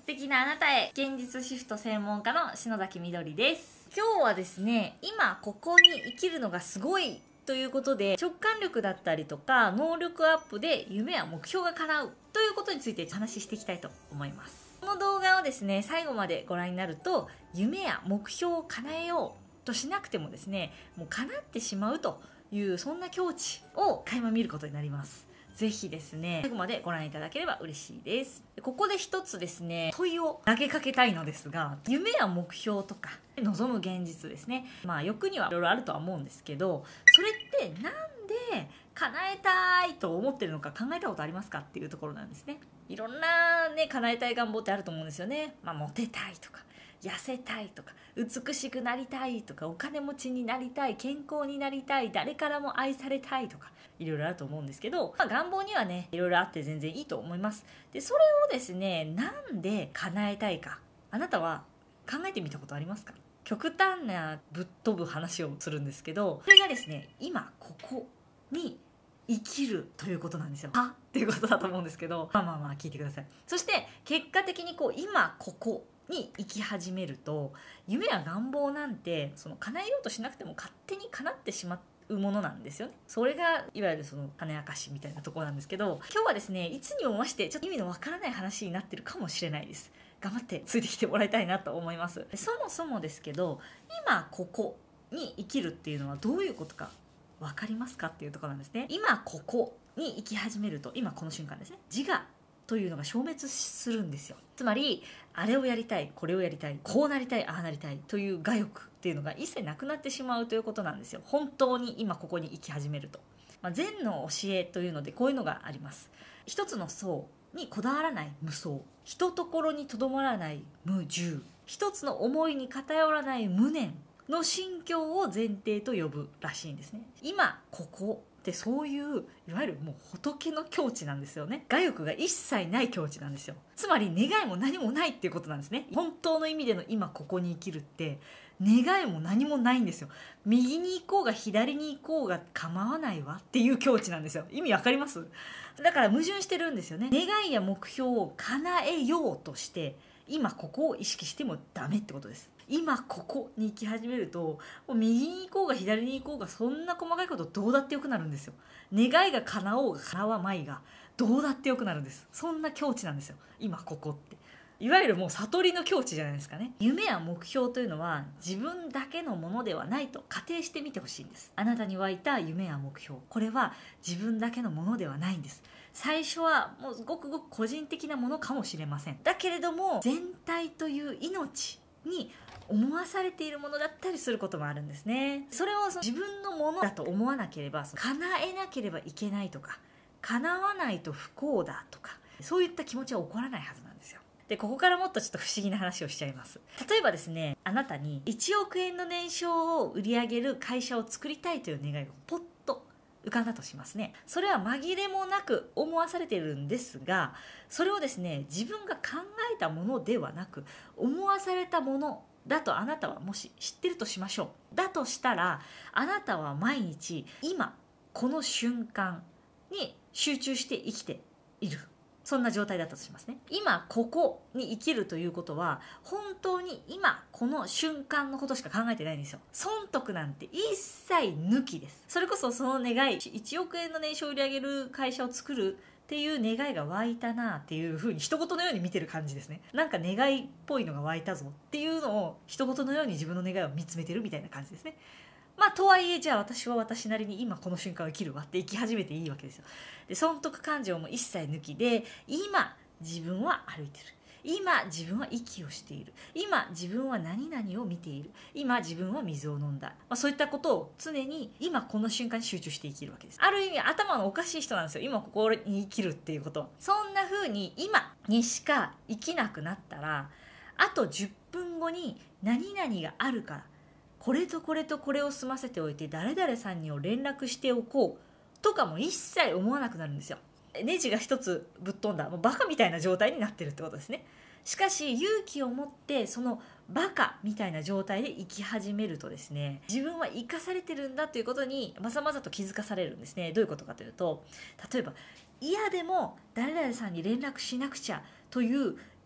敵なあなたへ、現実シフト専門家の篠崎みどりです。今日はですね、今ここに生きるのがすごいということで、直感力だったりとか能力アップで夢や目標が叶うということについてお話ししていきたいと思います。この動画をですね、最後までご覧になると、夢や目標を叶えようとしなくてもですね、もう叶ってしまうというそんな境地を垣間見ることになります。ぜひですね、最後までご覧いただければ嬉しいです。ここで一つですね、問いを投げかけたいのですが、夢や目標とか望む現実ですね、欲にはいろいろあるとは思うんですけど、それってなんで叶えたいと思ってるのか考えたことありますかっていうところなんですね。いろんなね、叶えたい願望ってあると思うんですよね。モテたいとか痩せたいとか美しくなりたいとかお金持ちになりたい、健康になりたい、誰からも愛されたいとかいろいろあると思うんですけど、願望にはねいろいろあって全然いいと思います。でそれをですね、なんで叶えたいか、あなたは考えてみたことありますか？極端なぶっ飛ぶ話をするんですけど、それがですね、今ここに生きるということなんですよ。はっていうことだと思うんですけど、聞いてください。そして結果的に今ここに生き始めると、夢や願望なんて叶えようとしなくても勝手に叶ってしまうものなんですよね。それがいわゆる種明かしみたいなところなんですけど、今日はですね、いつにも増してちょっと意味のわからない話になってるかもしれないです。頑張ってついてきてもらいたいなと思います。そもそもですけど、今ここに生きるっていうのはどういうことか分かりますかっていうところなんですね。今ここに生き始めると、今この瞬間ですね、自我というのが消滅するんですよ。つまりあれをやりたい、これをやりたい、こうなりたい、ああなりたいという我欲っていうのが一切なくなってしまうということなんですよ。本当に今ここに生き始めると。禅の教えというのでこういうのがあります。一つの層にこだわらない無双、一ところにとどまらない無重、一つの思いに偏らない無念の心境を前提と呼ぶらしいんですね。今ここってそういういわゆるもう仏の境地なんですよね。我欲が一切ない境地なんですよ。つまり願いも何もないっていうことなんですね。本当の意味での今ここに生きるって願いも何もないんですよ。右に行こうが左に行こうが構わないわっていう境地なんですよ。意味わかります？だから矛盾してるんですよね。願いや目標を叶えようとして今ここを意識してもダメってことです。今ここに行き始めると、もう右に行こうが左に行こうがそんな細かいことどうだってよくなるんですよ。願いが叶おうが叶わまいがどうだってよくなるんです。そんな境地なんですよ、今ここって。いわゆるもう悟りの境地じゃないですかね。夢や目標というのは自分だけのものではないと仮定してみてほしいんです。あなたに湧いた夢や目標、これは自分だけのものではないんです。最初はもうごくごく個人的なものかもしれません。だけれども全体という命に思わされているものだったりすることもあるんですね。それを自分のものだと思わなければ、叶えなければいけないとか叶わないと不幸だとか、そういった気持ちは起こらないはずなんですよ。でここからもっとちょっと不思議な話をしちゃいます。例えばですね、あなたに1億円の年商を売り上げる会社を作りたいという願いがポッと浮かんだとしますね。それは紛れもなく思わされているんですが、それをですね、自分が考えたものではなく思わされたものだとあなたはもし知ってるとしましょう。だとしたら、あなたは毎日今この瞬間に集中して生きている、そんな状態だったとしますね。今ここに生きるということは本当に今この瞬間のことしか考えてないんですよ。損得なんて一切抜きです。それこそその願い、1億円の年商を売り上げる会社を作るっていう願いが湧いたなっていう風に一言のように見てる感じですね。なんか願いっぽいのが湧いたぞっていうのを一言のように自分の願いを見つめてるみたいな感じですね。とはいえ、じゃあ私は私なりに今この瞬間を生きるわって生き始めていいわけですよ。で損得感情も一切抜きで、今自分は歩いてる、今自分は息をしている、今自分は何々を見ている、今自分は水を飲んだ、そういったことを常に今この瞬間に集中して生きるわけです。ある意味頭のおかしい人なんですよ、今ここに生きるっていうことは。そんな風に今にしか生きなくなったら、あと10分後に何々があるからこれとこれとこれを済ませておいて誰々さんにを連絡しておこうとかも一切思わなくなるんですよ。ネジが一つぶっ飛んだ、もうバカみたいな状態になってるってことですね。しかし勇気を持ってそのバカみたいな状態で生き始めるとですね、自分は生かされてるんだということにまざまざと気づかされるんですね。どういうことかというと、例えば嫌でも誰々さんに連絡しなくちゃという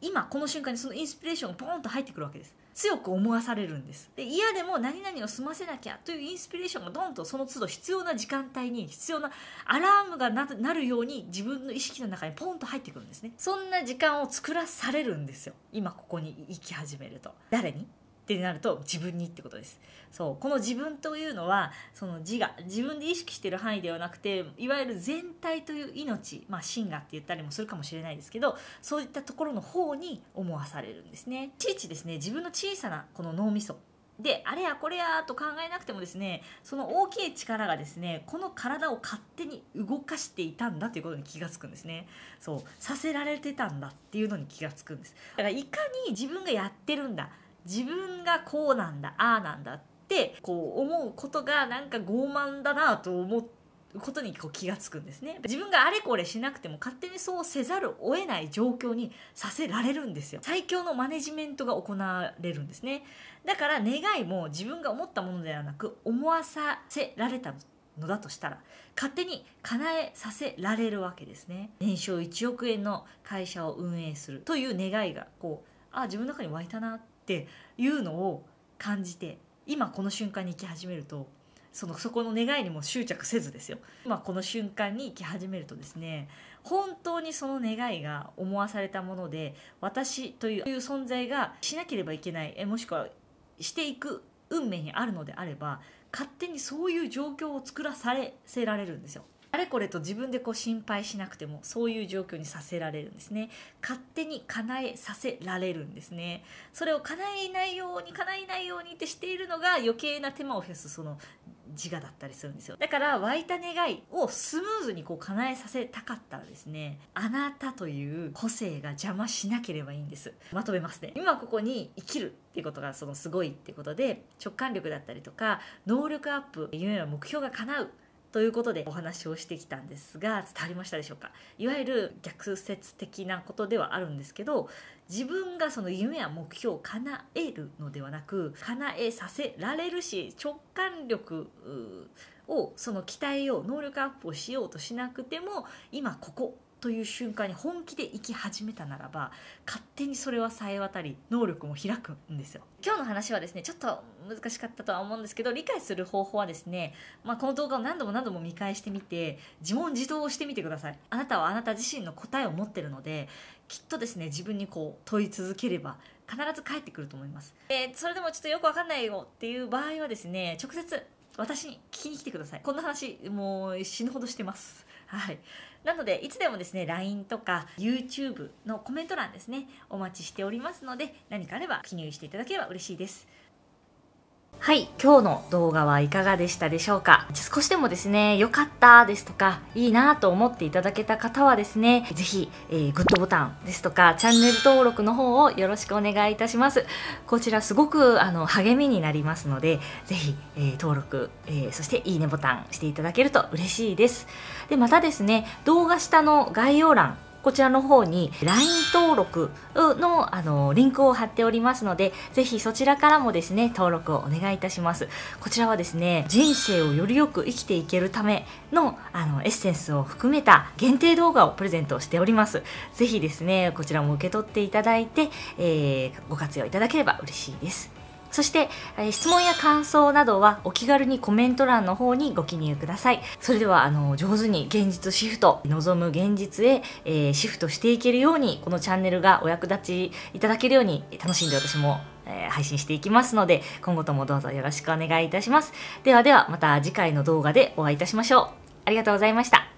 今この瞬間にそのインスピレーションがポーンと入ってくるわけです。強く思わされるんです。で、嫌でも何々を済ませなきゃというインスピレーションがドンとその都度必要な時間帯に必要なアラームがなるように自分の意識の中にポンと入ってくるんですね。そんな時間を作らされるんですよ。今ここに生き始めると。誰にってなると自分にってことです。そう、この自分というのはその自我、自分で意識している範囲ではなくて、いわゆる全体という命、真我って言ったりもするかもしれないですけど、そういったところの方に思わされるんですね。いちいちですね、自分の小さなこの脳みそであれやこれやと考えなくてもですね、その大きい力がですね、この体を勝手に動かしていたんだということに気がつくんですね。そう、させられてたんだっていうのに気がつくんです。だからいかに自分がやってるんだ、自分がこうなんだ、ああなんだってこう思うことがなんか傲慢だなと思うことにこう気がつくんですね。自分があれこれしなくても勝手にそうせざるを得ない状況にさせられるんですよ。最強のマネジメントが行われるんですね。だから願いも自分が思ったものではなく思わさせられたのだとしたら勝手に叶えさせられるわけですね。年商1億円の会社を運営するという願いがこう自分の中に湧いたなっていうのを感じて、今この瞬間に生き始めるとそこの願いにも執着せずですよ、今この瞬間に生き始めるとですね、本当にその願いが思わされたもので、私という存在がしなければいけない、もしくはしていく運命にあるのであれば、勝手にそういう状況を作らさせられるんですよ。あれこれと自分でこう心配しなくてもそういう状況にさせられるんですね。勝手に叶えさせられるんですね。それを叶えないようにってしているのが余計な手間を増やすその自我だったりするんですよ。だから湧いた願いをスムーズにこう叶えさせたかったらですね、あなたという個性が邪魔しなければいいんです。まとめますね。今ここに生きるっていうことがそのすごいってことで、直感力だったりとか能力アップ、夢や目標が叶うということでお話をしてきたんですが、伝わりましたでしょうか。いわゆる逆説的なことではあるんですけど、自分がその夢や目標を叶えるのではなく叶えさせられるし、直感力をその鍛えよう、能力アップをしようとしなくても今ここという瞬間に本気で生き始めたならば、勝手にそれはさえ渡り能力も開くんですよ。今日の話はですね、ちょっと難しかったとは思うんですけど、理解する方法はですね、この動画を何度も見返してみて自問自答をしてみてください。あなたはあなた自身の答えを持ってるので、きっとですね、自分にこう問い続ければ必ず返ってくると思います。それでもちょっとよくわかんないよっていう場合はですね、直接私に聞きに来てください。こんな話もう死ぬほどしてます。はい。なのでいつでもですね LINE とか YouTube のコメント欄ですね、お待ちしておりますので、何かあれば記入していただければ嬉しいです。はい、今日の動画はいかがでしたでしょうか。少しでもですね、良かったですとか、いいなと思っていただけた方はですね、ぜひ、グッドボタンですとか、チャンネル登録の方をよろしくお願いいたします。こちらすごく励みになりますので、ぜひ、登録、そしていいねボタンしていただけると嬉しいです。で、またですね、動画下の概要欄、こちらの方に LINE 登録のリンクを貼っておりますので、ぜひそちらからもですね、登録をお願いいたします。こちらはですね、人生をよりよく生きていけるためのエッセンスを含めた限定動画をプレゼントしております。ぜひですね、こちらも受け取っていただいて、ご活用いただければ嬉しいです。そして、質問や感想などはお気軽にコメント欄の方にご記入ください。それでは上手に現実シフト、望む現実へ、シフトしていけるように、このチャンネルがお役立ちいただけるように楽しんで私も、配信していきますので、今後ともどうぞよろしくお願いいたします。ではまた次回の動画でお会いいたしましょう。ありがとうございました。